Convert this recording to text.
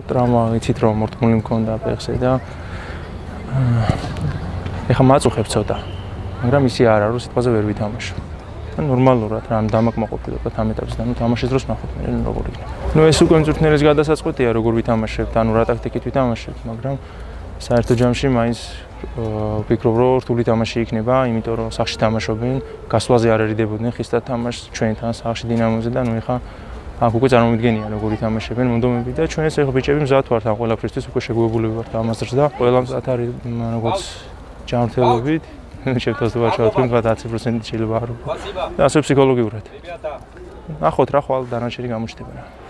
Ტრაუმა იცით რომ მორთმული მქონდა ფეხზე და ეხა მაწუხებ ცოტა, მაგრამ ისი არ არის, რომ სიტყვაზე ვერ ვითამაშო. ნორმალურად რა, დამაკმაყოფილება ამ ეტაპზე და თამაშის დროს ნახოთ მე როგორ იქნება. ეს უკვე მწვრთნელის გადასაწყვეტია, როგორ ვითამაშებთ, რა ტაქტიკით ვითამაშებთ, მაგრამ საერთო ჯამში მაინც ვფიქრობ, რომ რთული თამაში იქნება, იმიტომ რომ სახში თამაშობენ, გასვლაზე არერიდებოდნენ ხისტად თამაშს ჩვენთან სახში დინამოზე და ეხა აქ უკვე წარმოვიდგენია როგორ ითამაშებენ მონდომები და ჩვენც ეხა ბიჭები მზად ვართ ამ ყველაფრისთვის, უკვე შეგუებულები ვართ ამას და ყველა მზად არის როგორც ჯანმრთელობით შევთავაზებთ ვარჩევთ 10% შეიძლება არ და ასე ფსიქოლოგიურად. ნახოთ რა ხვალ დანარჩენი გამოჩნდება.